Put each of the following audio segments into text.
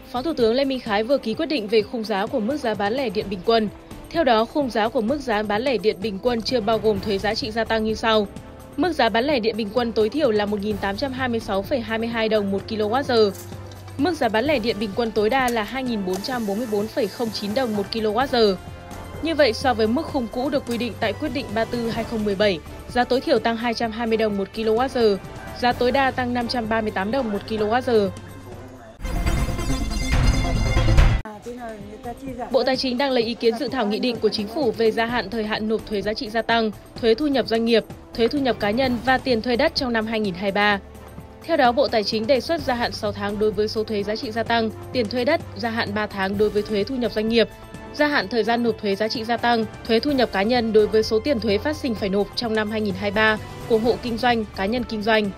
Phó Thủ tướng Lê Minh Khái vừa ký quyết định về khung giá của mức giá bán lẻ điện bình quân. Theo đó, khung giá của mức giá bán lẻ điện bình quân chưa bao gồm thuế giá trị gia tăng như sau. Mức giá bán lẻ điện bình quân tối thiểu là 1.826,22 đồng 1 kWh. Mức giá bán lẻ điện bình quân tối đa là 2.444,09 đồng 1 kWh. Như vậy, so với mức khung cũ được quy định tại quyết định 34/2017, giá tối thiểu tăng 220 đồng 1 kWh, giá tối đa tăng 538 đồng 1 kWh. Bộ Tài chính đang lấy ý kiến dự thảo nghị định của Chính phủ về gia hạn thời hạn nộp thuế giá trị gia tăng, thuế thu nhập doanh nghiệp, thuế thu nhập cá nhân và tiền thuê đất trong năm 2023. Theo đó, Bộ Tài chính đề xuất gia hạn 6 tháng đối với số thuế giá trị gia tăng, tiền thuê đất, gia hạn 3 tháng đối với thuế thu nhập doanh nghiệp, gia hạn thời gian nộp thuế giá trị gia tăng, thuế thu nhập cá nhân đối với số tiền thuế phát sinh phải nộp trong năm 2023 của hộ kinh doanh, cá nhân kinh doanh.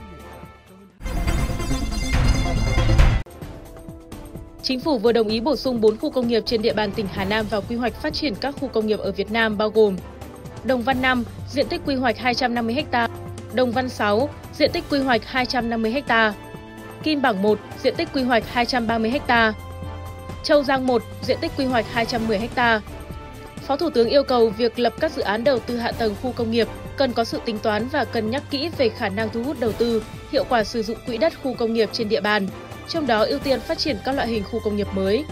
Chính phủ vừa đồng ý bổ sung 4 khu công nghiệp trên địa bàn tỉnh Hà Nam vào quy hoạch phát triển các khu công nghiệp ở Việt Nam bao gồm Đồng Văn 5, diện tích quy hoạch 250 ha, Đồng Văn 6, diện tích quy hoạch 250 ha, Kim Bảng 1, diện tích quy hoạch 230 ha, Châu Giang 1, diện tích quy hoạch 210 ha. Phó Thủ tướng yêu cầu việc lập các dự án đầu tư hạ tầng khu công nghiệp cần có sự tính toán và cân nhắc kỹ về khả năng thu hút đầu tư, hiệu quả sử dụng quỹ đất khu công nghiệp trên địa bàn, trong đó ưu tiên phát triển các loại hình khu công nghiệp mới.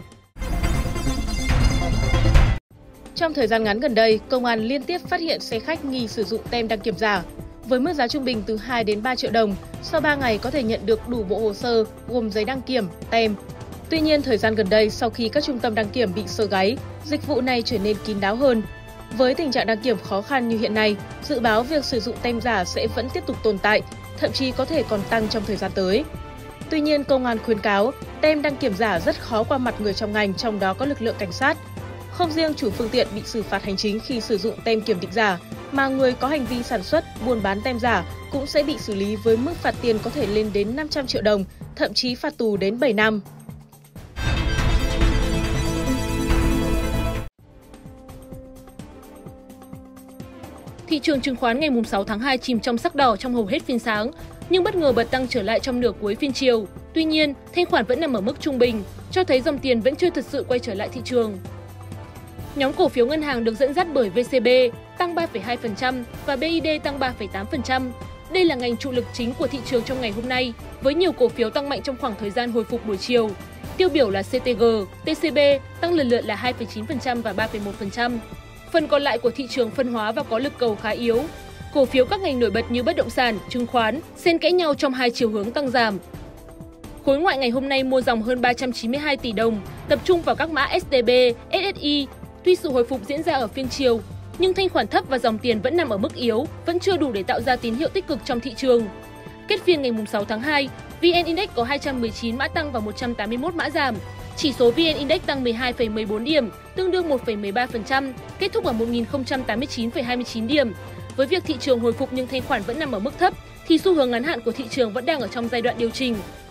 Trong thời gian ngắn gần đây, Công an liên tiếp phát hiện xe khách nghi sử dụng tem đăng kiểm giả. Với mức giá trung bình từ 2 đến 3 triệu đồng, sau 3 ngày có thể nhận được đủ bộ hồ sơ gồm giấy đăng kiểm, tem. Tuy nhiên, thời gian gần đây, sau khi các trung tâm đăng kiểm bị sơ gáy, dịch vụ này trở nên kín đáo hơn. Với tình trạng đăng kiểm khó khăn như hiện nay, dự báo việc sử dụng tem giả sẽ vẫn tiếp tục tồn tại, thậm chí có thể còn tăng trong thời gian tới. Tuy nhiên, Công an khuyến cáo, tem đăng kiểm giả rất khó qua mặt người trong ngành, trong đó có lực lượng cảnh sát. Không riêng chủ phương tiện bị xử phạt hành chính khi sử dụng tem kiểm định giả, mà người có hành vi sản xuất, buôn bán tem giả cũng sẽ bị xử lý với mức phạt tiền có thể lên đến 500 triệu đồng, thậm chí phạt tù đến 7 năm. Thị trường chứng khoán ngày 6 tháng 2 chìm trong sắc đỏ trong hầu hết phiên sáng, nhưng bất ngờ bật tăng trở lại trong nửa cuối phiên chiều. Tuy nhiên, thanh khoản vẫn nằm ở mức trung bình, cho thấy dòng tiền vẫn chưa thực sự quay trở lại thị trường. Nhóm cổ phiếu ngân hàng được dẫn dắt bởi VCB tăng 3,2% và BID tăng 3,8%. Đây là ngành trụ lực chính của thị trường trong ngày hôm nay, với nhiều cổ phiếu tăng mạnh trong khoảng thời gian hồi phục buổi chiều. Tiêu biểu là CTG, TCB tăng lần lượt là 2,9% và 3,1%. Phần còn lại của thị trường phân hóa và có lực cầu khá yếu. Cổ phiếu các ngành nổi bật như bất động sản, chứng khoán xen kẽ nhau trong hai chiều hướng tăng giảm. Khối ngoại ngày hôm nay mua dòng hơn 392 tỷ đồng, tập trung vào các mã STB, SSI. Tuy sự hồi phục diễn ra ở phiên chiều, nhưng thanh khoản thấp và dòng tiền vẫn nằm ở mức yếu, vẫn chưa đủ để tạo ra tín hiệu tích cực trong thị trường. Kết phiên ngày 6 tháng 2, VN Index có 219 mã tăng và 181 mã giảm. Chỉ số VN Index tăng 12,14 điểm, tương đương 1,13%, kết thúc ở 1.089,29 điểm. Với việc thị trường hồi phục nhưng thanh khoản vẫn nằm ở mức thấp, thì xu hướng ngắn hạn của thị trường vẫn đang ở trong giai đoạn điều chỉnh.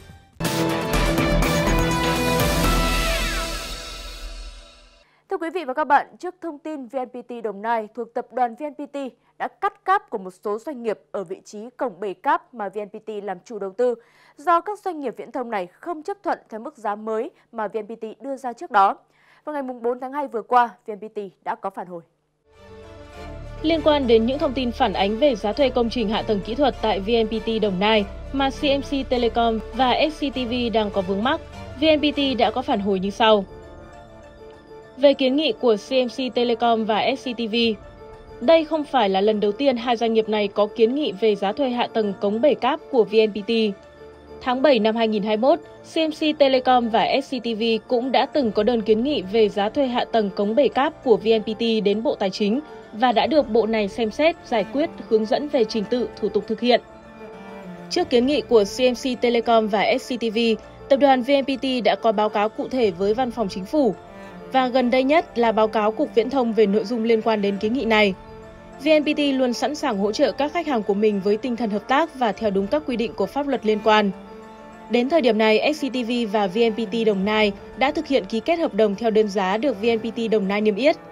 Thưa quý vị và các bạn, trước thông tin VNPT Đồng Nai thuộc tập đoàn VNPT đã cắt cáp của một số doanh nghiệp ở vị trí cổng 7 cáp mà VNPT làm chủ đầu tư, do các doanh nghiệp viễn thông này không chấp thuận theo mức giá mới mà VNPT đưa ra trước đó. Vào ngày 4 tháng 2 vừa qua, VNPT đã có phản hồi. Liên quan đến những thông tin phản ánh về giá thuê công trình hạ tầng kỹ thuật tại VNPT Đồng Nai mà CMC Telecom và SCTV đang có vướng mắc, VNPT đã có phản hồi như sau. Về kiến nghị của CMC Telecom và SCTV, đây không phải là lần đầu tiên hai doanh nghiệp này có kiến nghị về giá thuê hạ tầng cống 7 cáp của VNPT. Tháng 7 năm 2021, CMC Telecom và SCTV cũng đã từng có đơn kiến nghị về giá thuê hạ tầng cống 7 cáp của VNPT đến Bộ Tài chính và đã được Bộ này xem xét, giải quyết, hướng dẫn về trình tự, thủ tục thực hiện. Trước kiến nghị của CMC Telecom và SCTV, tập đoàn VNPT đã có báo cáo cụ thể với Văn phòng Chính phủ, và gần đây nhất là báo cáo Cục Viễn thông về nội dung liên quan đến kiến nghị này. VNPT luôn sẵn sàng hỗ trợ các khách hàng của mình với tinh thần hợp tác và theo đúng các quy định của pháp luật liên quan. Đến thời điểm này, SCTV và VNPT Đồng Nai đã thực hiện ký kết hợp đồng theo đơn giá được VNPT Đồng Nai niêm yết.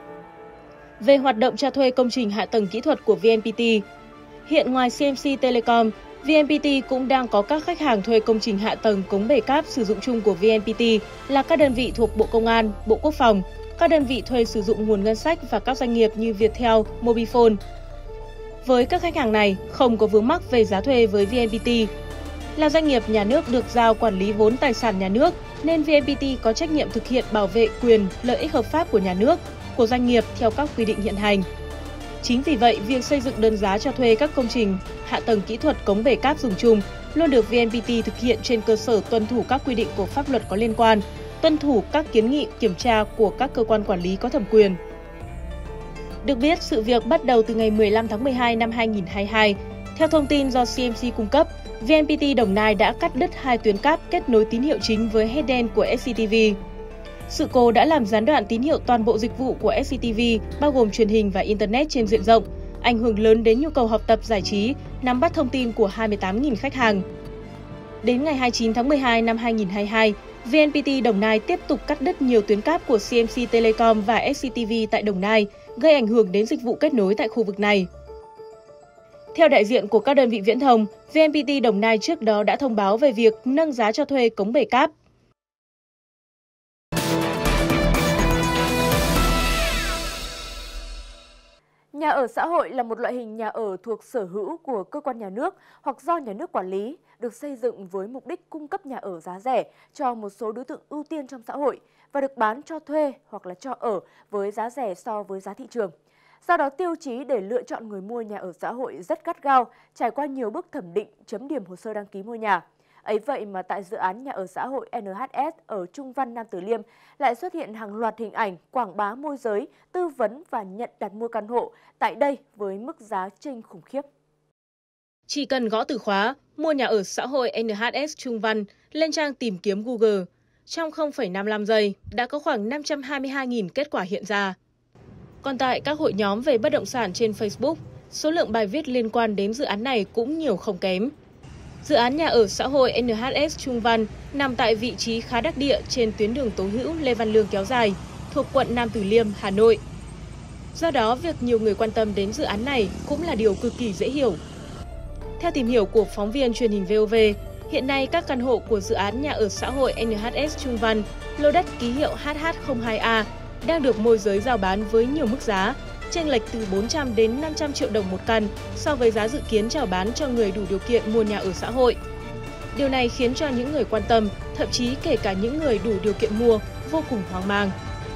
Về hoạt động cho thuê công trình hạ tầng kỹ thuật của VNPT, hiện ngoài CMC Telecom, VNPT cũng đang có các khách hàng thuê công trình hạ tầng cống bể cáp sử dụng chung của VNPT là các đơn vị thuộc Bộ Công an, Bộ Quốc phòng, các đơn vị thuê sử dụng nguồn ngân sách và các doanh nghiệp như Viettel, Mobifone. Với các khách hàng này, không có vướng mắc về giá thuê với VNPT. Là doanh nghiệp nhà nước được giao quản lý vốn tài sản nhà nước, nên VNPT có trách nhiệm thực hiện bảo vệ quyền, lợi ích hợp pháp của nhà nước, của doanh nghiệp theo các quy định hiện hành. Chính vì vậy, việc xây dựng đơn giá cho thuê các công trình, hạ tầng kỹ thuật cống bể cáp dùng chung luôn được VNPT thực hiện trên cơ sở tuân thủ các quy định của pháp luật có liên quan, tuân thủ các kiến nghị kiểm tra của các cơ quan quản lý có thẩm quyền. Được biết, sự việc bắt đầu từ ngày 15 tháng 12 năm 2022. Theo thông tin do CMC cung cấp, VNPT Đồng Nai đã cắt đứt 2 tuyến cáp kết nối tín hiệu chính với headend của SCTV. Sự cố đã làm gián đoạn tín hiệu toàn bộ dịch vụ của SCTV, bao gồm truyền hình và Internet trên diện rộng, ảnh hưởng lớn đến nhu cầu học tập giải trí, nắm bắt thông tin của 28.000 khách hàng. Đến ngày 29 tháng 12 năm 2022, VNPT Đồng Nai tiếp tục cắt đứt nhiều tuyến cáp của CMC Telecom và SCTV tại Đồng Nai, gây ảnh hưởng đến dịch vụ kết nối tại khu vực này. Theo đại diện của các đơn vị viễn thông, VNPT Đồng Nai trước đó đã thông báo về việc nâng giá cho thuê cống bể cáp. Nhà ở xã hội là một loại hình nhà ở thuộc sở hữu của cơ quan nhà nước hoặc do nhà nước quản lý, được xây dựng với mục đích cung cấp nhà ở giá rẻ cho một số đối tượng ưu tiên trong xã hội và được bán cho thuê hoặc là cho ở với giá rẻ so với giá thị trường. Do đó, tiêu chí để lựa chọn người mua nhà ở xã hội rất gắt gao, trải qua nhiều bước thẩm định, chấm điểm hồ sơ đăng ký mua nhà. Ấy vậy mà tại dự án nhà ở xã hội NHS ở Trung Văn, Nam Từ Liêm lại xuất hiện hàng loạt hình ảnh quảng bá môi giới, tư vấn và nhận đặt mua căn hộ tại đây với mức giá chênh khủng khiếp. Chỉ cần gõ từ khóa mua nhà ở xã hội NHS Trung Văn lên trang tìm kiếm Google, trong 0,55 giây đã có khoảng 522.000 kết quả hiện ra. Còn tại các hội nhóm về bất động sản trên Facebook, số lượng bài viết liên quan đến dự án này cũng nhiều không kém. Dự án nhà ở xã hội NHS Trung Văn nằm tại vị trí khá đắc địa trên tuyến đường Tố Hữu Lê Văn Lương kéo dài, thuộc quận Nam Từ Liêm, Hà Nội. Do đó, việc nhiều người quan tâm đến dự án này cũng là điều cực kỳ dễ hiểu. Theo tìm hiểu của phóng viên truyền hình VOV, hiện nay các căn hộ của dự án nhà ở xã hội NHS Trung Văn, lô đất ký hiệu HH02A, đang được môi giới rao bán với nhiều mức giá, chênh lệch từ 400 đến 500 triệu đồng một căn so với giá dự kiến chào bán cho người đủ điều kiện mua nhà ở xã hội. Điều này khiến cho những người quan tâm, thậm chí kể cả những người đủ điều kiện mua, vô cùng hoang mang.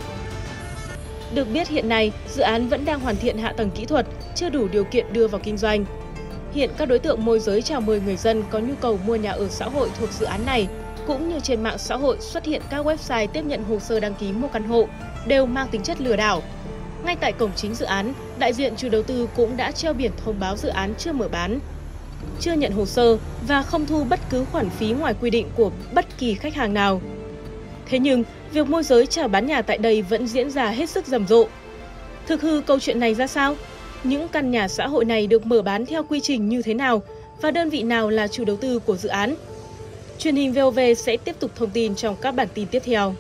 Được biết hiện nay, dự án vẫn đang hoàn thiện hạ tầng kỹ thuật, chưa đủ điều kiện đưa vào kinh doanh. Hiện các đối tượng môi giới chào mời người dân có nhu cầu mua nhà ở xã hội thuộc dự án này, cũng như trên mạng xã hội xuất hiện các website tiếp nhận hồ sơ đăng ký mua căn hộ, đều mang tính chất lừa đảo. Ngay tại cổng chính dự án, đại diện chủ đầu tư cũng đã treo biển thông báo dự án chưa mở bán, chưa nhận hồ sơ và không thu bất cứ khoản phí ngoài quy định của bất kỳ khách hàng nào. Thế nhưng, việc môi giới chào bán nhà tại đây vẫn diễn ra hết sức rầm rộ. Thực hư câu chuyện này ra sao? Những căn nhà xã hội này được mở bán theo quy trình như thế nào và đơn vị nào là chủ đầu tư của dự án? Truyền hình VOV sẽ tiếp tục thông tin trong các bản tin tiếp theo.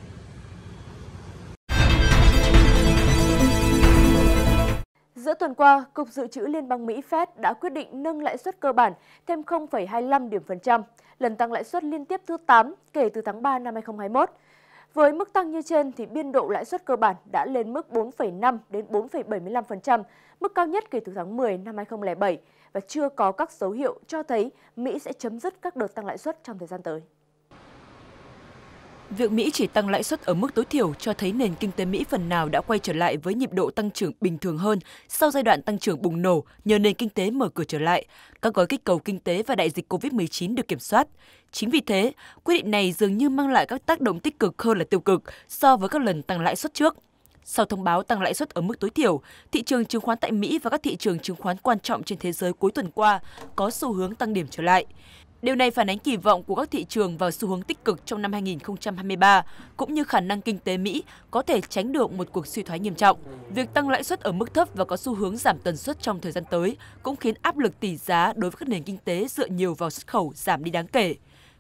Giữa tuần qua, Cục Dự trữ Liên bang Mỹ Fed đã quyết định nâng lãi suất cơ bản thêm 0,25 điểm phần trăm, lần tăng lãi suất liên tiếp thứ 8 kể từ tháng 3 năm 2021. Với mức tăng như trên thì biên độ lãi suất cơ bản đã lên mức 4,5 đến 4,75%, mức cao nhất kể từ tháng 10 năm 2007 và chưa có các dấu hiệu cho thấy Mỹ sẽ chấm dứt các đợt tăng lãi suất trong thời gian tới. Việc Mỹ chỉ tăng lãi suất ở mức tối thiểu cho thấy nền kinh tế Mỹ phần nào đã quay trở lại với nhịp độ tăng trưởng bình thường hơn sau giai đoạn tăng trưởng bùng nổ nhờ nền kinh tế mở cửa trở lại, các gói kích cầu kinh tế và đại dịch Covid-19 được kiểm soát. Chính vì thế, quyết định này dường như mang lại các tác động tích cực hơn là tiêu cực so với các lần tăng lãi suất trước. Sau thông báo tăng lãi suất ở mức tối thiểu, thị trường chứng khoán tại Mỹ và các thị trường chứng khoán quan trọng trên thế giới cuối tuần qua có xu hướng tăng điểm trở lại. Điều này phản ánh kỳ vọng của các thị trường vào xu hướng tích cực trong năm 2023, cũng như khả năng kinh tế Mỹ có thể tránh được một cuộc suy thoái nghiêm trọng. Việc tăng lãi suất ở mức thấp và có xu hướng giảm tần suất trong thời gian tới cũng khiến áp lực tỷ giá đối với các nền kinh tế dựa nhiều vào xuất khẩu giảm đi đáng kể.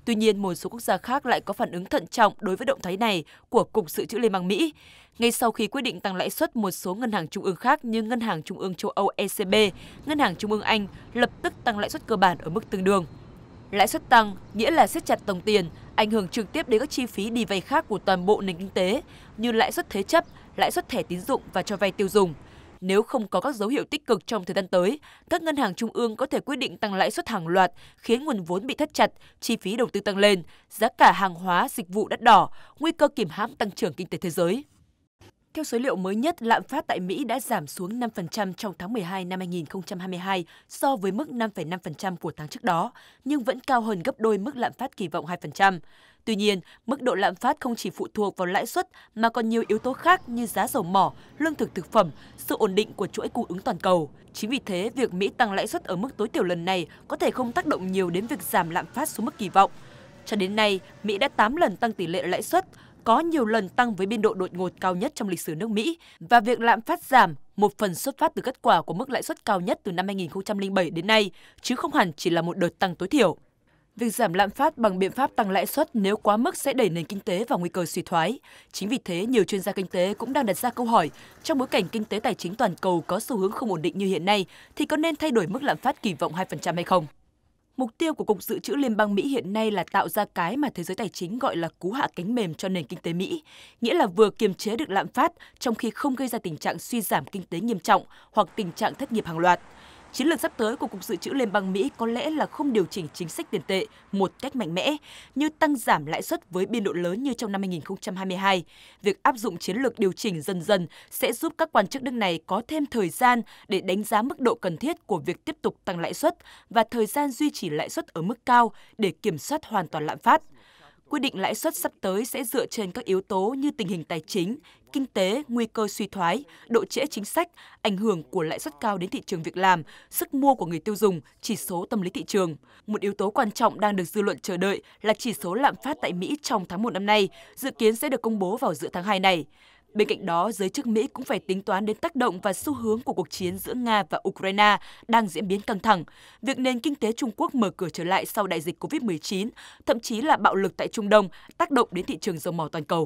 Tuy nhiên, một số quốc gia khác lại có phản ứng thận trọng đối với động thái này của Cục Dự trữ Liên bang Mỹ. Ngay sau khi quyết định tăng lãi suất, một số ngân hàng trung ương khác như Ngân hàng Trung ương châu Âu ECB, Ngân hàng Trung ương Anh lập tức tăng lãi suất cơ bản ở mức tương đương. Lãi suất tăng nghĩa là siết chặt đồng tiền, ảnh hưởng trực tiếp đến các chi phí đi vay khác của toàn bộ nền kinh tế như lãi suất thế chấp, lãi suất thẻ tín dụng và cho vay tiêu dùng. Nếu không có các dấu hiệu tích cực trong thời gian tới, các ngân hàng trung ương có thể quyết định tăng lãi suất hàng loạt, khiến nguồn vốn bị thắt chặt, chi phí đầu tư tăng lên, giá cả hàng hóa, dịch vụ đắt đỏ, nguy cơ kìm hãm tăng trưởng kinh tế thế giới. Theo số liệu mới nhất, lạm phát tại Mỹ đã giảm xuống 5% trong tháng 12 năm 2022 so với mức 5,5% của tháng trước đó, nhưng vẫn cao hơn gấp đôi mức lạm phát kỳ vọng 2%. Tuy nhiên, mức độ lạm phát không chỉ phụ thuộc vào lãi suất mà còn nhiều yếu tố khác như giá dầu mỏ, lương thực thực phẩm, sự ổn định của chuỗi cung ứng toàn cầu. Chính vì thế, việc Mỹ tăng lãi suất ở mức tối thiểu lần này có thể không tác động nhiều đến việc giảm lạm phát xuống mức kỳ vọng. Cho đến nay, Mỹ đã 8 lần tăng tỷ lệ lãi suất, có nhiều lần tăng với biên độ đột ngột cao nhất trong lịch sử nước Mỹ, và việc lạm phát giảm một phần xuất phát từ kết quả của mức lãi suất cao nhất từ năm 2007 đến nay, chứ không hẳn chỉ là một đợt tăng tối thiểu. Việc giảm lạm phát bằng biện pháp tăng lãi suất nếu quá mức sẽ đẩy nền kinh tế vào nguy cơ suy thoái. Chính vì thế, nhiều chuyên gia kinh tế cũng đang đặt ra câu hỏi, trong bối cảnh kinh tế tài chính toàn cầu có xu hướng không ổn định như hiện nay, thì có nên thay đổi mức lạm phát kỳ vọng 2% hay không? Mục tiêu của Cục Dự trữ Liên bang Mỹ hiện nay là tạo ra cái mà thế giới tài chính gọi là cú hạ cánh mềm cho nền kinh tế Mỹ, nghĩa là vừa kiềm chế được lạm phát trong khi không gây ra tình trạng suy giảm kinh tế nghiêm trọng hoặc tình trạng thất nghiệp hàng loạt. Chiến lược sắp tới của Cục Dự trữ Liên bang Mỹ có lẽ là không điều chỉnh chính sách tiền tệ một cách mạnh mẽ, như tăng giảm lãi suất với biên độ lớn như trong năm 2022. Việc áp dụng chiến lược điều chỉnh dần dần sẽ giúp các quan chức nước này có thêm thời gian để đánh giá mức độ cần thiết của việc tiếp tục tăng lãi suất và thời gian duy trì lãi suất ở mức cao để kiểm soát hoàn toàn lạm phát. Quyết định lãi suất sắp tới sẽ dựa trên các yếu tố như tình hình tài chính, kinh tế, nguy cơ suy thoái, độ trễ chính sách, ảnh hưởng của lãi suất cao đến thị trường việc làm, sức mua của người tiêu dùng, chỉ số tâm lý thị trường. Một yếu tố quan trọng đang được dư luận chờ đợi là chỉ số lạm phát tại Mỹ trong tháng 1 năm nay, dự kiến sẽ được công bố vào giữa tháng 2 này. Bên cạnh đó, giới chức Mỹ cũng phải tính toán đến tác động và xu hướng của cuộc chiến giữa Nga và Ukraine đang diễn biến căng thẳng, việc nền kinh tế Trung Quốc mở cửa trở lại sau đại dịch COVID-19, thậm chí là bạo lực tại Trung Đông tác động đến thị trường dầu mỏ toàn cầu.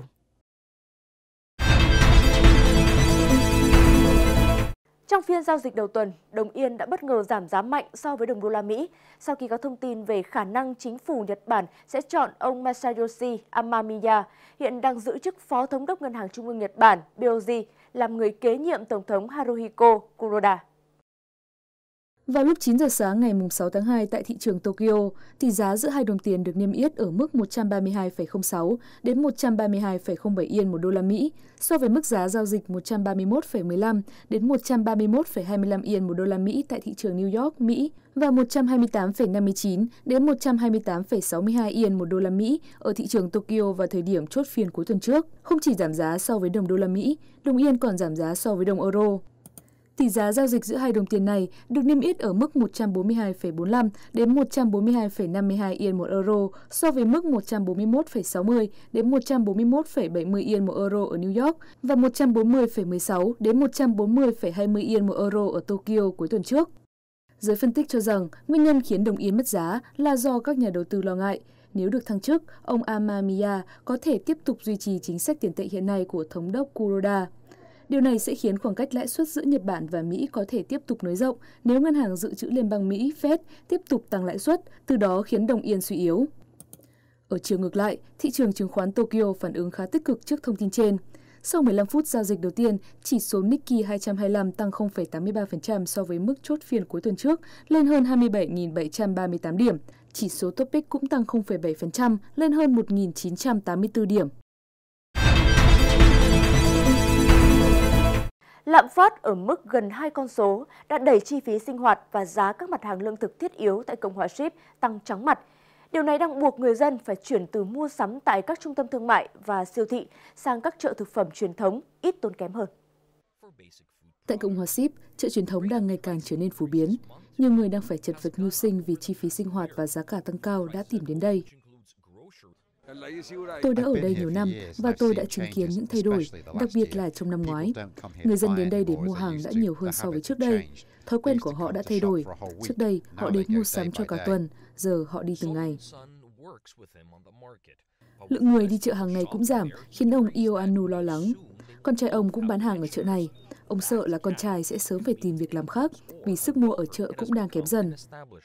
Trong phiên giao dịch đầu tuần, đồng yên đã bất ngờ giảm giá mạnh so với đồng đô la Mỹ sau khi có thông tin về khả năng chính phủ Nhật Bản sẽ chọn ông Masayoshi Amamiya, hiện đang giữ chức Phó Thống đốc Ngân hàng Trung ương Nhật Bản BOJ, làm người kế nhiệm Tổng thống Haruhiko Kuroda. Vào lúc 9 giờ sáng ngày 6 tháng 2 tại thị trường Tokyo, tỷ giá giữa hai đồng tiền được niêm yết ở mức 132,06 đến 132,07 yên một đô la Mỹ, so với mức giá giao dịch 131,15 đến 131,25 yên một đô la Mỹ tại thị trường New York, Mỹ và 128,59 đến 128,62 yên một đô la Mỹ ở thị trường Tokyo vào thời điểm chốt phiên cuối tuần trước. Không chỉ giảm giá so với đồng đô la Mỹ, đồng yên còn giảm giá so với đồng euro. Tỷ giá giao dịch giữa hai đồng tiền này được niêm yết ở mức 142,45 đến 142,52 yên một euro, so với mức 141,60 đến 141,70 yên một euro ở New York và 140,16 đến 140,20 yên một euro ở Tokyo cuối tuần trước. Giới phân tích cho rằng nguyên nhân khiến đồng yên mất giá là do các nhà đầu tư lo ngại nếu được thăng chức, ông Amamiya có thể tiếp tục duy trì chính sách tiền tệ hiện nay của Thống đốc Kuroda. Điều này sẽ khiến khoảng cách lãi suất giữa Nhật Bản và Mỹ có thể tiếp tục nới rộng nếu Ngân hàng Dự trữ Liên bang Mỹ Fed tiếp tục tăng lãi suất, từ đó khiến đồng yên suy yếu. Ở chiều ngược lại, thị trường chứng khoán Tokyo phản ứng khá tích cực trước thông tin trên. Sau 15 phút giao dịch đầu tiên, chỉ số Nikkei 225 tăng 0,83% so với mức chốt phiên cuối tuần trước, lên hơn 27.738 điểm. Chỉ số Topix cũng tăng 0,7%, lên hơn 1.984 điểm. Lạm phát ở mức gần 2 con số đã đẩy chi phí sinh hoạt và giá các mặt hàng lương thực thiết yếu tại Cộng hòa Ship tăng chóng mặt. Điều này đang buộc người dân phải chuyển từ mua sắm tại các trung tâm thương mại và siêu thị sang các chợ thực phẩm truyền thống ít tốn kém hơn. Tại Cộng hòa Ship, chợ truyền thống đang ngày càng trở nên phổ biến. Nhiều người đang phải chật vật mưu sinh vì chi phí sinh hoạt và giá cả tăng cao đã tìm đến đây. Tôi đã ở đây nhiều năm và tôi đã chứng kiến những thay đổi, đặc biệt là trong năm ngoái. Người dân đến đây để mua hàng đã nhiều hơn so với trước đây. Thói quen của họ đã thay đổi. Trước đây, họ đến mua sắm cho cả tuần, giờ họ đi từng ngày. Lượng người đi chợ hàng ngày cũng giảm, khiến ông Ioannou lo lắng. Con trai ông cũng bán hàng ở chợ này. Ông sợ là con trai sẽ sớm phải tìm việc làm khác, vì sức mua ở chợ cũng đang kém dần.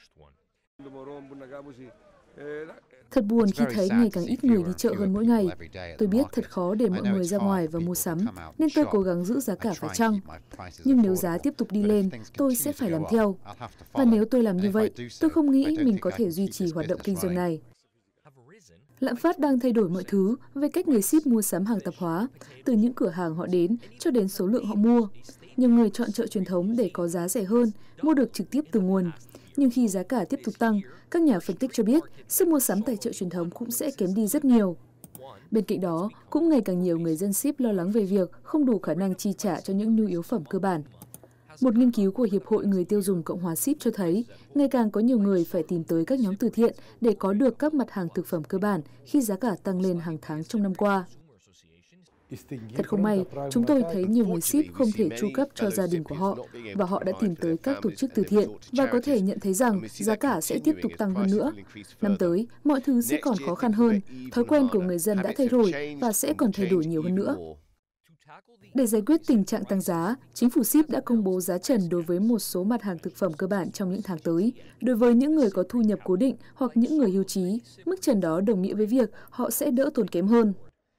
Thật buồn khi thấy ngày càng ít người đi chợ hơn mỗi ngày. Tôi biết thật khó để mọi người ra ngoài và mua sắm, nên tôi cố gắng giữ giá cả phải chăng. Nhưng nếu giá tiếp tục đi lên, tôi sẽ phải làm theo. Và nếu tôi làm như vậy, tôi không nghĩ mình có thể duy trì hoạt động kinh doanh này. Lạm phát đang thay đổi mọi thứ về cách người ship mua sắm hàng tạp hóa, từ những cửa hàng họ đến cho đến số lượng họ mua. Nhiều người chọn chợ truyền thống để có giá rẻ hơn, mua được trực tiếp từ nguồn. Nhưng khi giá cả tiếp tục tăng, các nhà phân tích cho biết sức mua sắm tại chợ truyền thống cũng sẽ kém đi rất nhiều. Bên cạnh đó, cũng ngày càng nhiều người dân ship lo lắng về việc không đủ khả năng chi trả cho những nhu yếu phẩm cơ bản. Một nghiên cứu của Hiệp hội Người tiêu dùng Cộng hòa Ship cho thấy, ngày càng có nhiều người phải tìm tới các nhóm từ thiện để có được các mặt hàng thực phẩm cơ bản khi giá cả tăng lên hàng tháng trong năm qua. Thật không may, chúng tôi thấy nhiều người ship không thể chu cấp cho gia đình của họ và họ đã tìm tới các tổ chức từ thiện và có thể nhận thấy rằng giá cả sẽ tiếp tục tăng hơn nữa. Năm tới, mọi thứ sẽ còn khó khăn hơn, thói quen của người dân đã thay đổi và sẽ còn thay đổi nhiều hơn nữa. Để giải quyết tình trạng tăng giá, chính phủ ship đã công bố giá trần đối với một số mặt hàng thực phẩm cơ bản trong những tháng tới. Đối với những người có thu nhập cố định hoặc những người hưu trí, mức trần đó đồng nghĩa với việc họ sẽ đỡ tốn kém hơn.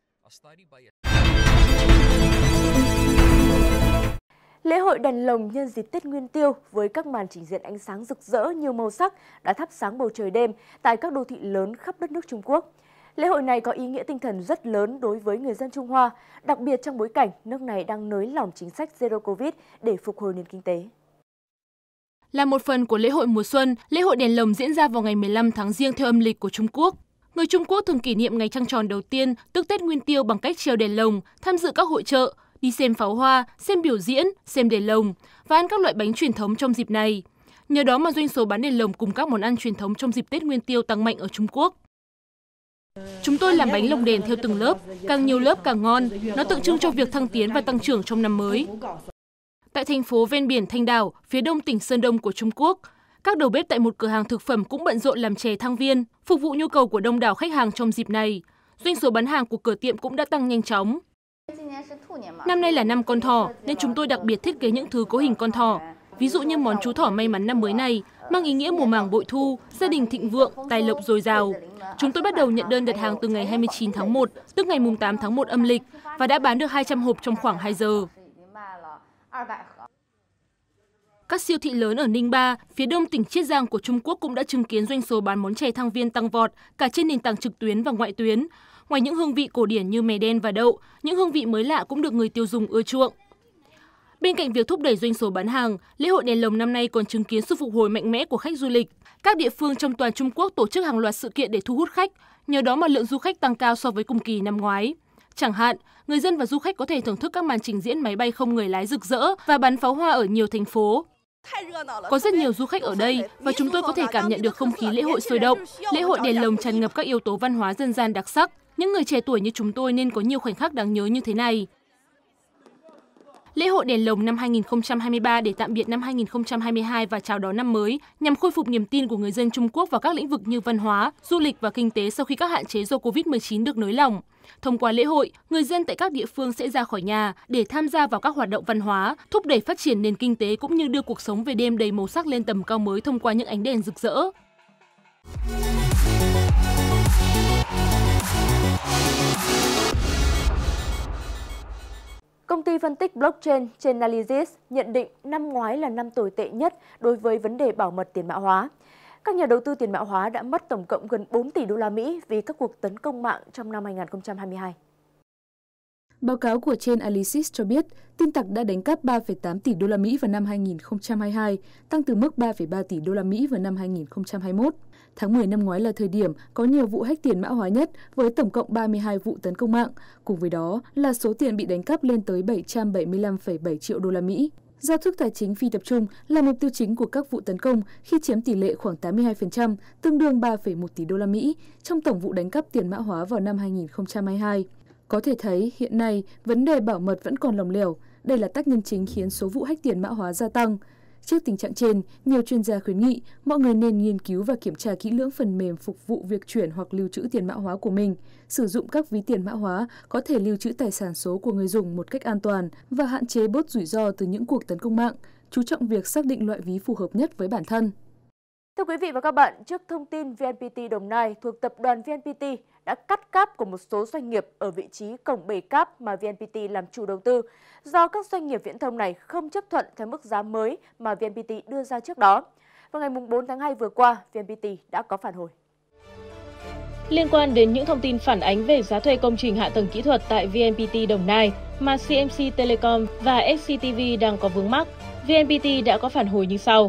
Lễ hội đèn lồng nhân dịp Tết Nguyên Tiêu với các màn trình diễn ánh sáng rực rỡ nhiều màu sắc đã thắp sáng bầu trời đêm tại các đô thị lớn khắp đất nước Trung Quốc. Lễ hội này có ý nghĩa tinh thần rất lớn đối với người dân Trung Hoa, đặc biệt trong bối cảnh nước này đang nới lỏng chính sách Zero Covid để phục hồi nền kinh tế. Là một phần của lễ hội mùa xuân, lễ hội đèn lồng diễn ra vào ngày 15 tháng Giêng theo âm lịch của Trung Quốc. Người Trung Quốc thường kỷ niệm ngày trăng tròn đầu tiên, tức Tết Nguyên Tiêu bằng cách treo đèn lồng, tham dự các hội chợ, đi xem pháo hoa, xem biểu diễn, xem đèn lồng và ăn các loại bánh truyền thống trong dịp này. Nhờ đó mà doanh số bán đèn lồng cùng các món ăn truyền thống trong dịp Tết Nguyên Tiêu tăng mạnh ở Trung Quốc. Chúng tôi làm bánh lồng đèn theo từng lớp, càng nhiều lớp càng ngon, nó tượng trưng cho việc thăng tiến và tăng trưởng trong năm mới. Tại thành phố ven biển Thanh Đảo, phía đông tỉnh Sơn Đông của Trung Quốc, các đầu bếp tại một cửa hàng thực phẩm cũng bận rộn làm chè thăng viên, phục vụ nhu cầu của đông đảo khách hàng trong dịp này. Doanh số bán hàng của cửa tiệm cũng đã tăng nhanh chóng. Năm nay là năm con thỏ, nên chúng tôi đặc biệt thiết kế những thứ có hình con thỏ. Ví dụ như món chú thỏ may mắn năm mới này, mang ý nghĩa mùa màng bội thu, gia đình thịnh vượng, tài lộc dồi dào. Chúng tôi bắt đầu nhận đơn đặt hàng từ ngày 29 tháng 1, tức ngày 8 tháng 1 âm lịch, và đã bán được 200 hộp trong khoảng 2 giờ. Các siêu thị lớn ở Ninh Ba, phía đông tỉnh Chiết Giang của Trung Quốc cũng đã chứng kiến doanh số bán món chè thăng viên tăng vọt cả trên nền tảng trực tuyến và ngoại tuyến. Ngoài những hương vị cổ điển như mè đen và đậu, những hương vị mới lạ cũng được người tiêu dùng ưa chuộng. Bên cạnh việc thúc đẩy doanh số bán hàng, lễ hội đèn lồng năm nay còn chứng kiến sự phục hồi mạnh mẽ của khách du lịch. Các địa phương trong toàn Trung Quốc tổ chức hàng loạt sự kiện để thu hút khách, nhờ đó mà lượng du khách tăng cao so với cùng kỳ năm ngoái. Chẳng hạn, người dân và du khách có thể thưởng thức các màn trình diễn máy bay không người lái rực rỡ và bắn pháo hoa ở nhiều thành phố. Có rất nhiều du khách ở đây và chúng tôi có thể cảm nhận được không khí lễ hội sôi động. Lễ hội đèn lồng tràn ngập các yếu tố văn hóa dân gian đặc sắc. Những người trẻ tuổi như chúng tôi nên có nhiều khoảnh khắc đáng nhớ như thế này. Lễ hội đèn lồng năm 2023 để tạm biệt năm 2022 và chào đón năm mới nhằm khôi phục niềm tin của người dân Trung Quốc vào các lĩnh vực như văn hóa, du lịch và kinh tế sau khi các hạn chế do Covid-19 được nới lỏng. Thông qua lễ hội, người dân tại các địa phương sẽ ra khỏi nhà để tham gia vào các hoạt động văn hóa, thúc đẩy phát triển nền kinh tế cũng như đưa cuộc sống về đêm đầy màu sắc lên tầm cao mới thông qua những ánh đèn rực rỡ. Công ty phân tích blockchain Chainalysis nhận định năm ngoái là năm tồi tệ nhất đối với vấn đề bảo mật tiền mã hóa. Các nhà đầu tư tiền mã hóa đã mất tổng cộng gần 4 tỷ đô la Mỹ vì các cuộc tấn công mạng trong năm 2022. Báo cáo của Chainalysis cho biết, tin tặc đã đánh cắp 3,8 tỷ đô la Mỹ vào năm 2022, tăng từ mức 3,3 tỷ đô la Mỹ vào năm 2021. Tháng 10 năm ngoái là thời điểm có nhiều vụ hack tiền mã hóa nhất với tổng cộng 32 vụ tấn công mạng, cùng với đó là số tiền bị đánh cắp lên tới 775,7 triệu đô la Mỹ. Giao thức tài chính phi tập trung là mục tiêu chính của các vụ tấn công khi chiếm tỷ lệ khoảng 82%, tương đương 3,1 tỷ đô la Mỹ trong tổng vụ đánh cắp tiền mã hóa vào năm 2022. Có thể thấy hiện nay vấn đề bảo mật vẫn còn lỏng lẻo. Đây là tác nhân chính khiến số vụ hack tiền mã hóa gia tăng. Trước tình trạng trên, nhiều chuyên gia khuyến nghị mọi người nên nghiên cứu và kiểm tra kỹ lưỡng phần mềm phục vụ việc chuyển hoặc lưu trữ tiền mã hóa của mình. Sử dụng các ví tiền mã hóa có thể lưu trữ tài sản số của người dùng một cách an toàn và hạn chế bớt rủi ro từ những cuộc tấn công mạng, chú trọng việc xác định loại ví phù hợp nhất với bản thân. Thưa quý vị và các bạn, trước thông tin VNPT Đồng Nai thuộc tập đoàn VNPT đã cắt cáp của một số doanh nghiệp ở vị trí cổng 7 cáp mà VNPT làm chủ đầu tư, do các doanh nghiệp viễn thông này không chấp thuận theo mức giá mới mà VNPT đưa ra trước đó. Vào ngày 4 tháng 2 vừa qua, VNPT đã có phản hồi. Liên quan đến những thông tin phản ánh về giá thuê công trình hạ tầng kỹ thuật tại VNPT Đồng Nai mà CMC Telecom và SCTV đang có vướng mắc, VNPT đã có phản hồi như sau.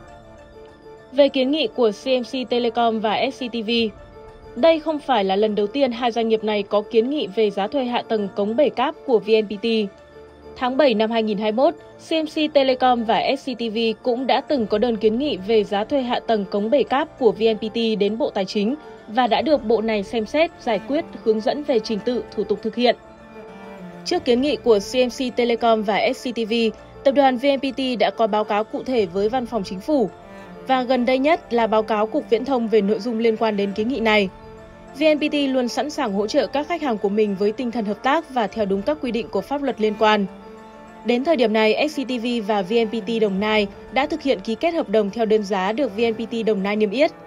Về kiến nghị của CMC Telecom và SCTV, đây không phải là lần đầu tiên hai doanh nghiệp này có kiến nghị về giá thuê hạ tầng cống 7 cáp của VNPT. Tháng 7 năm 2021, CMC Telecom và SCTV cũng đã từng có đơn kiến nghị về giá thuê hạ tầng cống 7 cáp của VNPT đến Bộ Tài chính và đã được Bộ này xem xét, giải quyết, hướng dẫn về trình tự, thủ tục thực hiện. Trước kiến nghị của CMC Telecom và SCTV, tập đoàn VNPT đã có báo cáo cụ thể với Văn phòng Chính phủ, và gần đây nhất là báo cáo Cục Viễn thông về nội dung liên quan đến kiến nghị này. VNPT luôn sẵn sàng hỗ trợ các khách hàng của mình với tinh thần hợp tác và theo đúng các quy định của pháp luật liên quan. Đến thời điểm này, SCTV và VNPT Đồng Nai đã thực hiện ký kết hợp đồng theo đơn giá được VNPT Đồng Nai niêm yết.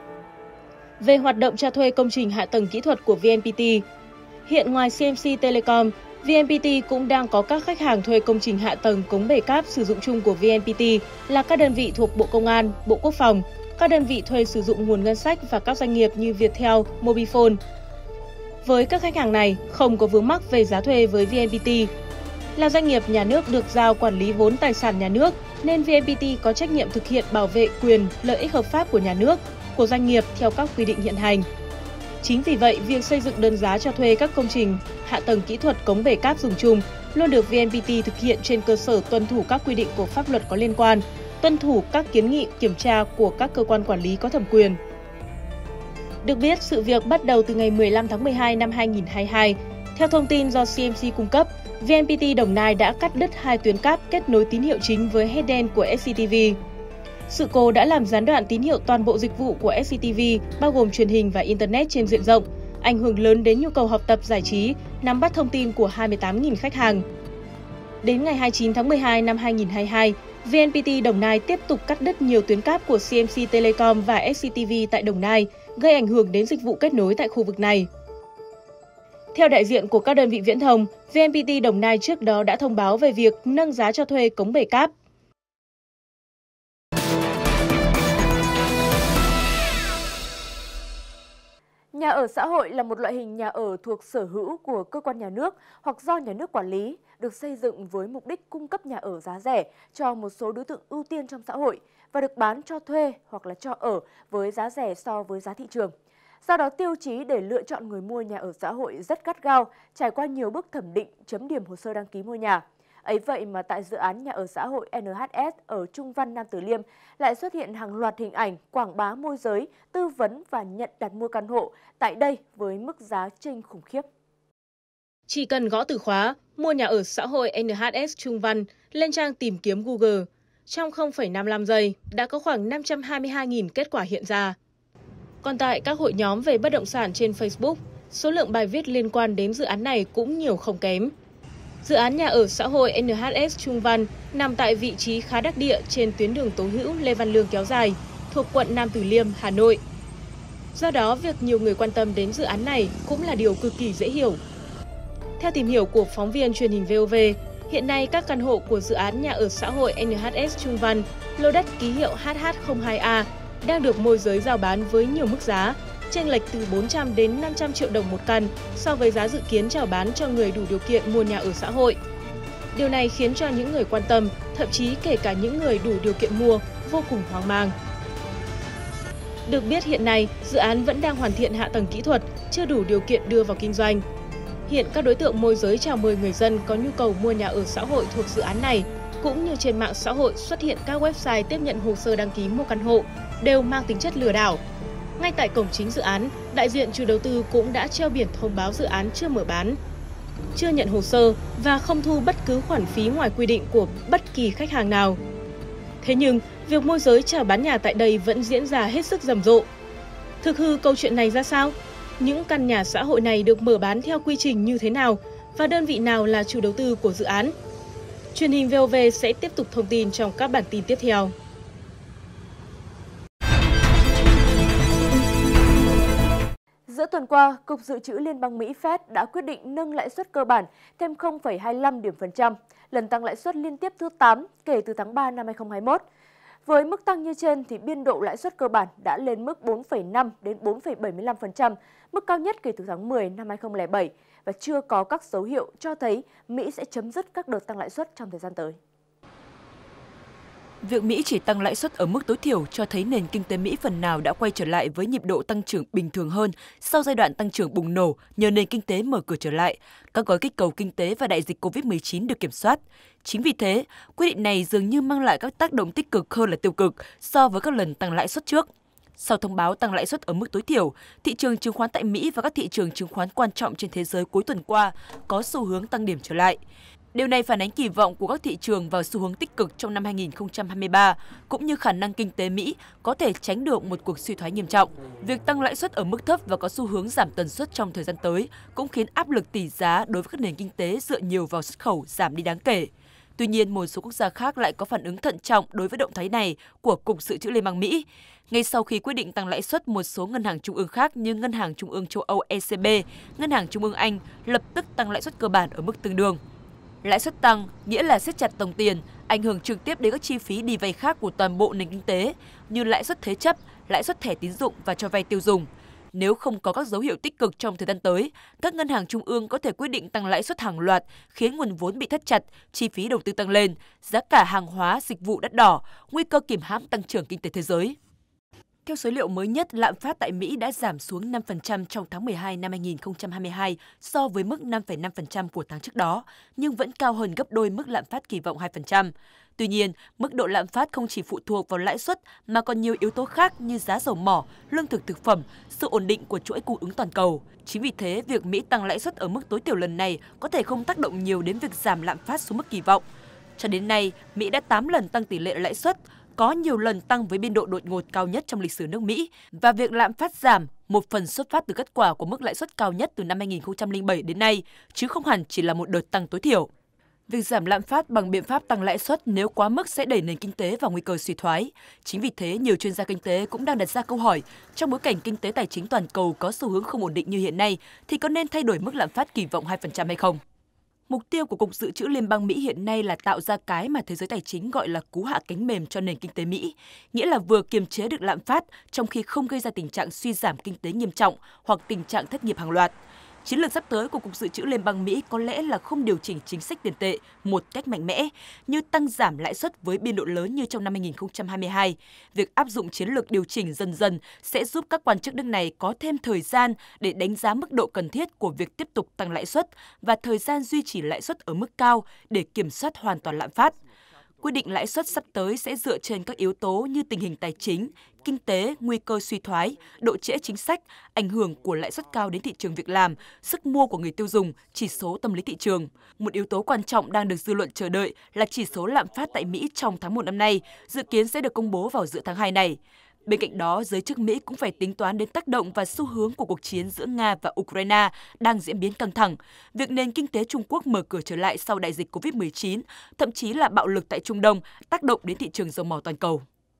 Về hoạt động cho thuê công trình hạ tầng kỹ thuật của VNPT, hiện ngoài CMC Telecom, VNPT cũng đang có các khách hàng thuê công trình hạ tầng cống 7 cáp sử dụng chung của VNPT là các đơn vị thuộc Bộ Công an, Bộ Quốc phòng, các đơn vị thuê sử dụng nguồn ngân sách và các doanh nghiệp như Viettel, Mobifone. Với các khách hàng này, không có vướng mắc về giá thuê với VNPT. Là doanh nghiệp nhà nước được giao quản lý vốn tài sản nhà nước, nên VNPT có trách nhiệm thực hiện bảo vệ quyền, lợi ích hợp pháp của nhà nước, của doanh nghiệp theo các quy định hiện hành. Chính vì vậy, việc xây dựng đơn giá cho thuê các công trình hạ tầng kỹ thuật cống 7 cáp dùng chung luôn được VNPT thực hiện trên cơ sở tuân thủ các quy định của pháp luật có liên quan, tuân thủ các kiến nghị kiểm tra của các cơ quan quản lý có thẩm quyền. Được biết, sự việc bắt đầu từ ngày 15 tháng 12 năm 2022. Theo thông tin do CMC cung cấp, VNPT Đồng Nai đã cắt đứt 2 tuyến cáp kết nối tín hiệu chính với headend của SCTV. Sự cố đã làm gián đoạn tín hiệu toàn bộ dịch vụ của SCTV, bao gồm truyền hình và Internet trên diện rộng, ảnh hưởng lớn đến nhu cầu học tập giải trí, nắm bắt thông tin của 28.000 khách hàng. Đến ngày 29 tháng 12 năm 2022, VNPT Đồng Nai tiếp tục cắt đứt nhiều tuyến cáp của CMC Telecom và SCTV tại Đồng Nai, gây ảnh hưởng đến dịch vụ kết nối tại khu vực này. Theo đại diện của các đơn vị viễn thông, VNPT Đồng Nai trước đó đã thông báo về việc nâng giá cho thuê cống 7 cáp. Nhà ở xã hội là một loại hình nhà ở thuộc sở hữu của cơ quan nhà nước hoặc do nhà nước quản lý, được xây dựng với mục đích cung cấp nhà ở giá rẻ cho một số đối tượng ưu tiên trong xã hội và được bán cho thuê hoặc là cho ở với giá rẻ so với giá thị trường. Do đó, tiêu chí để lựa chọn người mua nhà ở xã hội rất gắt gao, trải qua nhiều bước thẩm định, chấm điểm hồ sơ đăng ký mua nhà. Ấy vậy mà tại dự án nhà ở xã hội NHS ở Trung Văn, Nam Từ Liêm lại xuất hiện hàng loạt hình ảnh quảng bá môi giới, tư vấn và nhận đặt mua căn hộ tại đây với mức giá chênh khủng khiếp. Chỉ cần gõ từ khóa mua nhà ở xã hội NHS Trung Văn lên trang tìm kiếm Google, trong 0,55 giây đã có khoảng 522.000 kết quả hiện ra. Còn tại các hội nhóm về bất động sản trên Facebook, số lượng bài viết liên quan đến dự án này cũng nhiều không kém. Dự án nhà ở xã hội NHS Trung Văn nằm tại vị trí khá đắc địa trên tuyến đường Tố Hữu Lê Văn Lương kéo dài, thuộc quận Nam Từ Liêm, Hà Nội. Do đó, việc nhiều người quan tâm đến dự án này cũng là điều cực kỳ dễ hiểu. Theo tìm hiểu của phóng viên truyền hình VOV, hiện nay các căn hộ của dự án nhà ở xã hội NHS Trung Văn, lô đất ký hiệu HH02A, đang được môi giới rao bán với nhiều mức giá, chênh lệch từ 400 đến 500 triệu đồng một căn so với giá dự kiến chào bán cho người đủ điều kiện mua nhà ở xã hội. Điều này khiến cho những người quan tâm, thậm chí kể cả những người đủ điều kiện mua, vô cùng hoang mang. Được biết hiện nay, dự án vẫn đang hoàn thiện hạ tầng kỹ thuật, chưa đủ điều kiện đưa vào kinh doanh. Hiện các đối tượng môi giới chào mời người dân có nhu cầu mua nhà ở xã hội thuộc dự án này, cũng như trên mạng xã hội xuất hiện các website tiếp nhận hồ sơ đăng ký mua căn hộ, đều mang tính chất lừa đảo. Ngay tại cổng chính dự án, đại diện chủ đầu tư cũng đã treo biển thông báo dự án chưa mở bán, chưa nhận hồ sơ và không thu bất cứ khoản phí ngoài quy định của bất kỳ khách hàng nào. Thế nhưng, việc môi giới chào bán nhà tại đây vẫn diễn ra hết sức rầm rộ. Thực hư câu chuyện này ra sao? Những căn nhà xã hội này được mở bán theo quy trình như thế nào? Và đơn vị nào là chủ đầu tư của dự án? Truyền hình VOV sẽ tiếp tục thông tin trong các bản tin tiếp theo. Giữa tuần qua, Cục Dự trữ Liên bang Mỹ Fed đã quyết định nâng lãi suất cơ bản thêm 0,25 điểm phần trăm, lần tăng lãi suất liên tiếp thứ 8 kể từ tháng 3 năm 2021. Với mức tăng như trên thì biên độ lãi suất cơ bản đã lên mức 4,5 đến 4,75%, mức cao nhất kể từ tháng 10 năm 2007 và chưa có các dấu hiệu cho thấy Mỹ sẽ chấm dứt các đợt tăng lãi suất trong thời gian tới. Việc Mỹ chỉ tăng lãi suất ở mức tối thiểu cho thấy nền kinh tế Mỹ phần nào đã quay trở lại với nhịp độ tăng trưởng bình thường hơn sau giai đoạn tăng trưởng bùng nổ nhờ nền kinh tế mở cửa trở lại, các gói kích cầu kinh tế và đại dịch Covid-19 được kiểm soát. Chính vì thế, quyết định này dường như mang lại các tác động tích cực hơn là tiêu cực so với các lần tăng lãi suất trước. Sau thông báo tăng lãi suất ở mức tối thiểu, thị trường chứng khoán tại Mỹ và các thị trường chứng khoán quan trọng trên thế giới cuối tuần qua có xu hướng tăng điểm trở lại. Điều này phản ánh kỳ vọng của các thị trường vào xu hướng tích cực trong năm 2023, cũng như khả năng kinh tế Mỹ có thể tránh được một cuộc suy thoái nghiêm trọng. Việc tăng lãi suất ở mức thấp và có xu hướng giảm tần suất trong thời gian tới cũng khiến áp lực tỷ giá đối với các nền kinh tế dựa nhiều vào xuất khẩu giảm đi đáng kể. Tuy nhiên, một số quốc gia khác lại có phản ứng thận trọng đối với động thái này của Cục Dự trữ Liên bang Mỹ. Ngay sau khi quyết định tăng lãi suất, một số ngân hàng trung ương khác như Ngân hàng Trung ương châu Âu ECB, Ngân hàng Trung ương Anh lập tức tăng lãi suất cơ bản ở mức tương đương. Lãi suất tăng nghĩa là siết chặt đồng tiền, ảnh hưởng trực tiếp đến các chi phí đi vay khác của toàn bộ nền kinh tế như lãi suất thế chấp, lãi suất thẻ tín dụng và cho vay tiêu dùng. Nếu không có các dấu hiệu tích cực trong thời gian tới, các ngân hàng trung ương có thể quyết định tăng lãi suất hàng loạt, khiến nguồn vốn bị thắt chặt, chi phí đầu tư tăng lên, giá cả hàng hóa, dịch vụ đắt đỏ, nguy cơ kìm hãm tăng trưởng kinh tế thế giới. Theo số liệu mới nhất, lạm phát tại Mỹ đã giảm xuống 5% trong tháng 12 năm 2022 so với mức 5,5% của tháng trước đó, nhưng vẫn cao hơn gấp đôi mức lạm phát kỳ vọng 2%. Tuy nhiên, mức độ lạm phát không chỉ phụ thuộc vào lãi suất mà còn nhiều yếu tố khác như giá dầu mỏ, lương thực thực phẩm, sự ổn định của chuỗi cung ứng toàn cầu. Chính vì thế, việc Mỹ tăng lãi suất ở mức tối thiểu lần này có thể không tác động nhiều đến việc giảm lạm phát xuống mức kỳ vọng. Cho đến nay, Mỹ đã 8 lần tăng tỷ lệ lãi suất, có nhiều lần tăng với biên độ đột ngột cao nhất trong lịch sử nước Mỹ, và việc lạm phát giảm một phần xuất phát từ kết quả của mức lãi suất cao nhất từ năm 2007 đến nay, chứ không hẳn chỉ là một đợt tăng tối thiểu. Việc giảm lạm phát bằng biện pháp tăng lãi suất nếu quá mức sẽ đẩy nền kinh tế vào nguy cơ suy thoái. Chính vì thế, nhiều chuyên gia kinh tế cũng đang đặt ra câu hỏi, trong bối cảnh kinh tế tài chính toàn cầu có xu hướng không ổn định như hiện nay, thì có nên thay đổi mức lạm phát kỳ vọng 2% hay không? Mục tiêu của Cục Dự trữ Liên bang Mỹ hiện nay là tạo ra cái mà thế giới tài chính gọi là cú hạ cánh mềm cho nền kinh tế Mỹ, nghĩa là vừa kiềm chế được lạm phát trong khi không gây ra tình trạng suy giảm kinh tế nghiêm trọng hoặc tình trạng thất nghiệp hàng loạt. Chiến lược sắp tới của Cục Dự trữ Liên bang Mỹ có lẽ là không điều chỉnh chính sách tiền tệ một cách mạnh mẽ, như tăng giảm lãi suất với biên độ lớn như trong năm 2022. Việc áp dụng chiến lược điều chỉnh dần dần sẽ giúp các quan chức nước này có thêm thời gian để đánh giá mức độ cần thiết của việc tiếp tục tăng lãi suất và thời gian duy trì lãi suất ở mức cao để kiểm soát hoàn toàn lạm phát. Quyết định lãi suất sắp tới sẽ dựa trên các yếu tố như tình hình tài chính, kinh tế, nguy cơ suy thoái, độ trễ chính sách, ảnh hưởng của lãi suất cao đến thị trường việc làm, sức mua của người tiêu dùng, chỉ số tâm lý thị trường. Một yếu tố quan trọng đang được dư luận chờ đợi là chỉ số lạm phát tại Mỹ trong tháng 1 năm nay, dự kiến sẽ được công bố vào giữa tháng 2 này. Bên cạnh đó, giới chức Mỹ cũng phải tính toán đến tác động và xu hướng của cuộc chiến giữa Nga và Ukraine đang diễn biến căng thẳng, việc nền kinh tế Trung Quốc mở cửa trở lại sau đại dịch Covid-19, thậm chí là bạo lực tại Trung Đông tác động đến thị trường dầu mỏ toàn cầu.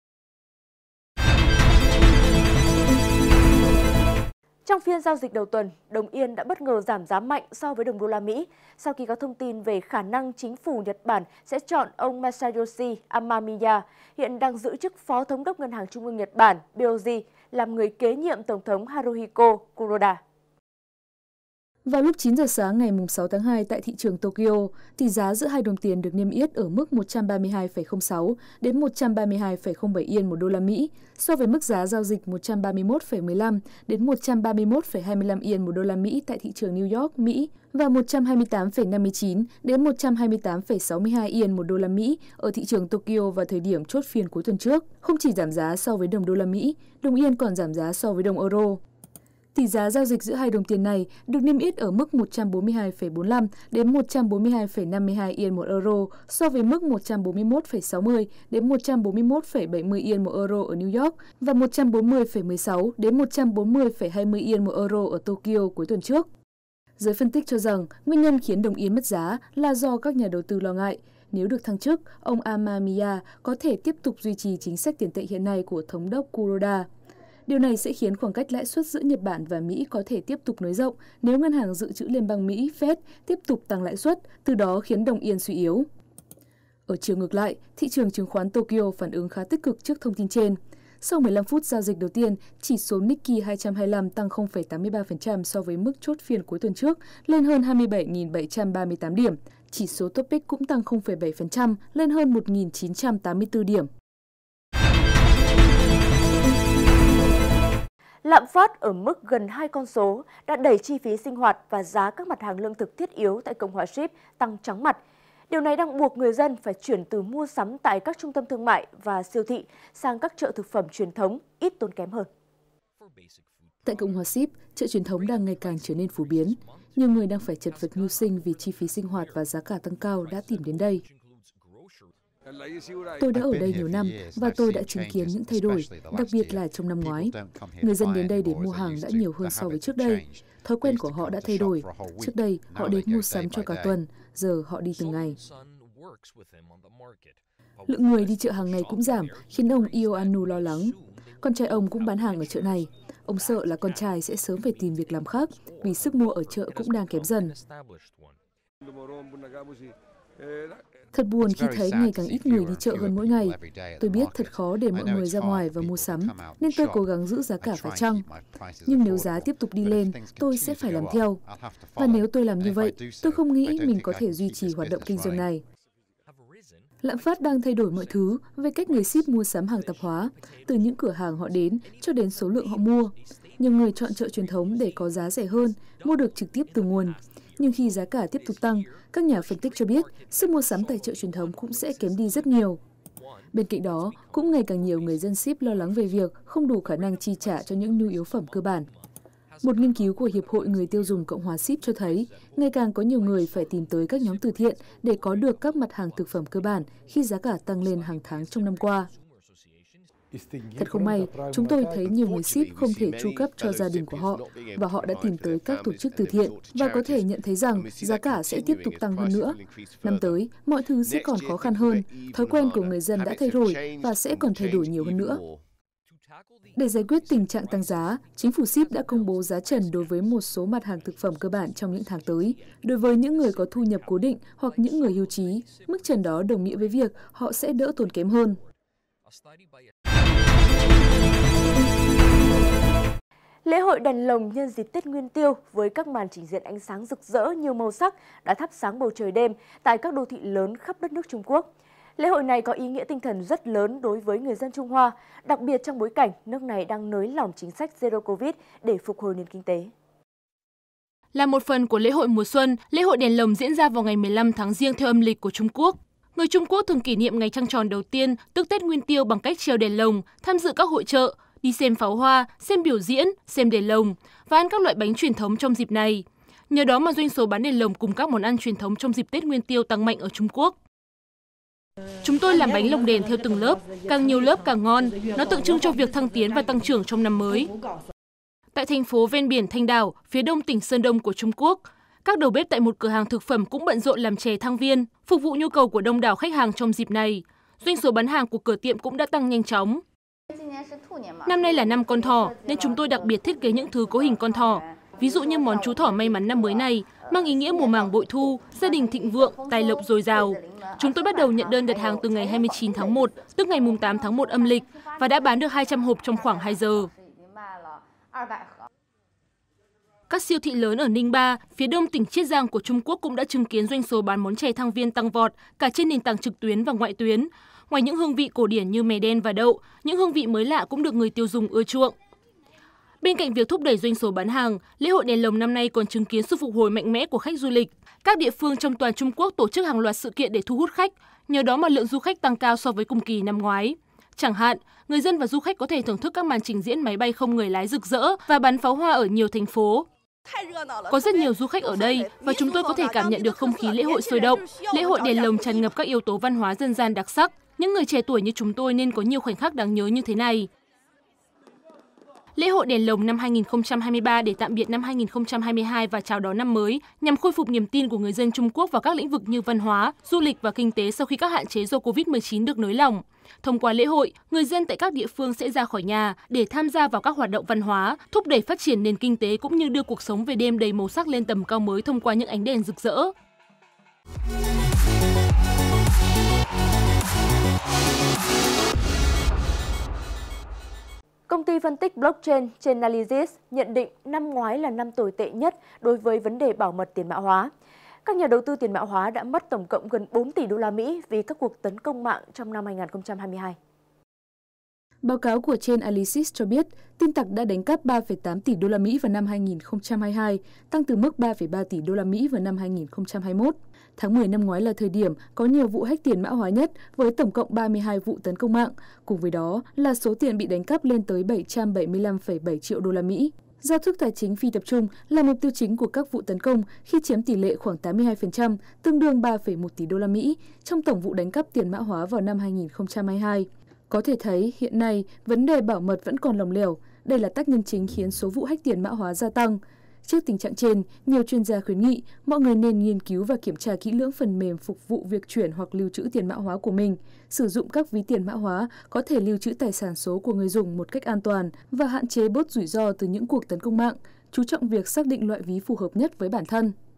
Trong phiên giao dịch đầu tuần, đồng yên đã bất ngờ giảm giá mạnh so với đồng đô la Mỹ sau khi có thông tin về khả năng chính phủ Nhật Bản sẽ chọn ông Masayoshi Amamiya, hiện đang giữ chức Phó Thống đốc Ngân hàng Trung ương Nhật Bản BOJ, làm người kế nhiệm Tổng thống Haruhiko Kuroda. Vào lúc 9 giờ sáng ngày 6 tháng 2 tại thị trường Tokyo, tỷ giá giữa hai đồng tiền được niêm yết ở mức 132,06 đến 132,07 yên một đô la Mỹ, so với mức giá giao dịch 131,15 đến 131,25 yên một đô la Mỹ tại thị trường New York, Mỹ và 128,59 đến 128,62 yên một đô la Mỹ ở thị trường Tokyo vào thời điểm chốt phiên cuối tuần trước. Không chỉ giảm giá so với đồng đô la Mỹ, đồng yên còn giảm giá so với đồng euro. Tỷ giá giao dịch giữa hai đồng tiền này được niêm yết ở mức 142,45 đến 142,52 yên một euro so với mức 141,60 đến 141,70 yên một euro ở New York và 140,16 đến 140,20 yên một euro ở Tokyo cuối tuần trước. Giới phân tích cho rằng nguyên nhân khiến đồng yên mất giá là do các nhà đầu tư lo ngại. Nếu được thăng chức, ông Amamiya có thể tiếp tục duy trì chính sách tiền tệ hiện nay của thống đốc Kuroda. Điều này sẽ khiến khoảng cách lãi suất giữa Nhật Bản và Mỹ có thể tiếp tục nới rộng nếu Ngân hàng Dự trữ Liên bang Mỹ Fed tiếp tục tăng lãi suất, từ đó khiến đồng yên suy yếu. Ở chiều ngược lại, thị trường chứng khoán Tokyo phản ứng khá tích cực trước thông tin trên. Sau 15 phút giao dịch đầu tiên, chỉ số Nikkei 225 tăng 0,83% so với mức chốt phiên cuối tuần trước, lên hơn 27.738 điểm. Chỉ số Topix cũng tăng 0,7%, lên hơn 1.984 điểm. Lạm phát ở mức gần 2 con số đã đẩy chi phí sinh hoạt và giá các mặt hàng lương thực thiết yếu tại Cộng hòa Ship tăng chóng mặt. Điều này đang buộc người dân phải chuyển từ mua sắm tại các trung tâm thương mại và siêu thị sang các chợ thực phẩm truyền thống ít tốn kém hơn. Tại Cộng hòa Ship, chợ truyền thống đang ngày càng trở nên phổ biến. Nhiều người đang phải chật vật mưu sinh vì chi phí sinh hoạt và giá cả tăng cao đã tìm đến đây. Tôi đã ở đây nhiều năm và tôi đã chứng kiến những thay đổi, đặc biệt là trong năm ngoái. Người dân đến đây để mua hàng đã nhiều hơn so với trước đây. Thói quen của họ đã thay đổi. Trước đây, họ đến mua sắm cho cả tuần, giờ họ đi từng ngày. Lượng người đi chợ hàng ngày cũng giảm, khiến ông Ioannou lo lắng. Con trai ông cũng bán hàng ở chợ này. Ông sợ là con trai sẽ sớm phải tìm việc làm khác, vì sức mua ở chợ cũng đang kém dần. Thật buồn khi thấy ngày càng ít người đi chợ hơn mỗi ngày. Tôi biết thật khó để mọi người ra ngoài và mua sắm, nên tôi cố gắng giữ giá cả phải chăng. Nhưng nếu giá tiếp tục đi lên, tôi sẽ phải làm theo. Và nếu tôi làm như vậy, tôi không nghĩ mình có thể duy trì hoạt động kinh doanh này. Lạm phát đang thay đổi mọi thứ về cách người ship mua sắm hàng tạp hóa, từ những cửa hàng họ đến cho đến số lượng họ mua. Nhiều người chọn chợ truyền thống để có giá rẻ hơn, mua được trực tiếp từ nguồn. Nhưng khi giá cả tiếp tục tăng, các nhà phân tích cho biết sức mua sắm tại chợ truyền thống cũng sẽ kém đi rất nhiều. Bên cạnh đó, cũng ngày càng nhiều người dân ship lo lắng về việc không đủ khả năng chi trả cho những nhu yếu phẩm cơ bản. Một nghiên cứu của Hiệp hội Người tiêu dùng Cộng hòa Ship cho thấy, ngày càng có nhiều người phải tìm tới các nhóm từ thiện để có được các mặt hàng thực phẩm cơ bản khi giá cả tăng lên hàng tháng trong năm qua. Thật không may, chúng tôi thấy nhiều người ship không thể chu cấp cho gia đình của họ và họ đã tìm tới các tổ chức từ thiện và có thể nhận thấy rằng giá cả sẽ tiếp tục tăng hơn nữa. Năm tới, mọi thứ sẽ còn khó khăn hơn, thói quen của người dân đã thay đổi và sẽ còn thay đổi nhiều hơn nữa. Để giải quyết tình trạng tăng giá, chính phủ ship đã công bố giá trần đối với một số mặt hàng thực phẩm cơ bản trong những tháng tới. Đối với những người có thu nhập cố định hoặc những người hưu trí, mức trần đó đồng nghĩa với việc họ sẽ đỡ tốn kém hơn. Lễ hội đèn lồng nhân dịp Tết Nguyên Tiêu với các màn trình diễn ánh sáng rực rỡ nhiều màu sắc đã thắp sáng bầu trời đêm tại các đô thị lớn khắp đất nước Trung Quốc. Lễ hội này có ý nghĩa tinh thần rất lớn đối với người dân Trung Hoa, đặc biệt trong bối cảnh nước này đang nới lỏng chính sách Zero Covid để phục hồi nền kinh tế. Là một phần của lễ hội mùa xuân, lễ hội đèn lồng diễn ra vào ngày 15 tháng Giêng theo âm lịch của Trung Quốc. Người Trung Quốc thường kỷ niệm ngày trăng tròn đầu tiên, tức Tết Nguyên Tiêu bằng cách treo đèn lồng, tham dự các hội chợ, đi xem pháo hoa, xem biểu diễn, xem đèn lồng và ăn các loại bánh truyền thống trong dịp này. Nhờ đó mà doanh số bán đèn lồng cùng các món ăn truyền thống trong dịp Tết Nguyên Tiêu tăng mạnh ở Trung Quốc. Chúng tôi làm bánh lồng đèn theo từng lớp, càng nhiều lớp càng ngon, nó tượng trưng cho việc thăng tiến và tăng trưởng trong năm mới. Tại thành phố ven biển Thanh Đảo, phía đông tỉnh Sơn Đông của Trung Quốc, các đầu bếp tại một cửa hàng thực phẩm cũng bận rộn làm chè thang viên, phục vụ nhu cầu của đông đảo khách hàng trong dịp này. Doanh số bán hàng của cửa tiệm cũng đã tăng nhanh chóng. Năm nay là năm con thỏ, nên chúng tôi đặc biệt thiết kế những thứ có hình con thỏ. Ví dụ như món chú thỏ may mắn năm mới này, mang ý nghĩa mùa màng bội thu, gia đình thịnh vượng, tài lộc dồi dào. Chúng tôi bắt đầu nhận đơn đặt hàng từ ngày 29 tháng 1, tức ngày 8 tháng 1 âm lịch, và đã bán được 200 hộp trong khoảng 2 giờ. Các siêu thị lớn ở Ninh Ba, phía đông tỉnh Chiết Giang của Trung Quốc cũng đã chứng kiến doanh số bán món chè thang viên tăng vọt cả trên nền tảng trực tuyến và ngoại tuyến. Ngoài những hương vị cổ điển như mè đen và đậu, những hương vị mới lạ cũng được người tiêu dùng ưa chuộng. Bên cạnh việc thúc đẩy doanh số bán hàng, lễ hội đèn lồng năm nay còn chứng kiến sự phục hồi mạnh mẽ của khách du lịch. Các địa phương trong toàn Trung Quốc tổ chức hàng loạt sự kiện để thu hút khách, nhờ đó mà lượng du khách tăng cao so với cùng kỳ năm ngoái. Chẳng hạn, người dân và du khách có thể thưởng thức các màn trình diễn máy bay không người lái rực rỡ và bắn pháo hoa ở nhiều thành phố. Có rất nhiều du khách ở đây và chúng tôi có thể cảm nhận được không khí lễ hội sôi động. Lễ hội đèn lồng tràn ngập các yếu tố văn hóa dân gian đặc sắc. Những người trẻ tuổi như chúng tôi nên có nhiều khoảnh khắc đáng nhớ như thế này. Lễ hội đèn lồng năm 2023 để tạm biệt năm 2022 và chào đón năm mới nhằm khôi phục niềm tin của người dân Trung Quốc vào các lĩnh vực như văn hóa, du lịch và kinh tế sau khi các hạn chế do Covid-19 được nới lỏng. Thông qua lễ hội, người dân tại các địa phương sẽ ra khỏi nhà để tham gia vào các hoạt động văn hóa, thúc đẩy phát triển nền kinh tế cũng như đưa cuộc sống về đêm đầy màu sắc lên tầm cao mới thông qua những ánh đèn rực rỡ. Công ty phân tích blockchain Chainalysis nhận định năm ngoái là năm tồi tệ nhất đối với vấn đề bảo mật tiền mã hóa. Các nhà đầu tư tiền mã hóa đã mất tổng cộng gần 4 tỷ đô la Mỹ vì các cuộc tấn công mạng trong năm 2022. Báo cáo của Chainalysis cho biết, tin tặc đã đánh cắp 3,8 tỷ đô la Mỹ vào năm 2022, tăng từ mức 3,3 tỷ đô la Mỹ vào năm 2021. Tháng 10 năm ngoái là thời điểm có nhiều vụ hack tiền mã hóa nhất với tổng cộng 32 vụ tấn công mạng, cùng với đó là số tiền bị đánh cắp lên tới 775,7 triệu đô la Mỹ. Giao thức tài chính phi tập trung là mục tiêu chính của các vụ tấn công khi chiếm tỷ lệ khoảng 82%, tương đương 3,1 tỷ đô la Mỹ trong tổng vụ đánh cắp tiền mã hóa vào năm 2022. Có thể thấy hiện nay vấn đề bảo mật vẫn còn lỏng lẻo. Đây là tác nhân chính khiến số vụ hack tiền mã hóa gia tăng. Trước tình trạng trên, nhiều chuyên gia khuyến nghị mọi người nên nghiên cứu và kiểm tra kỹ lưỡng phần mềm phục vụ việc chuyển hoặc lưu trữ tiền mã hóa của mình. Sử dụng các ví tiền mã hóa có thể lưu trữ tài sản số của người dùng một cách an toàn và hạn chế bớt rủi ro từ những cuộc tấn công mạng. Chú trọng việc xác định loại ví phù hợp nhất với bản thân.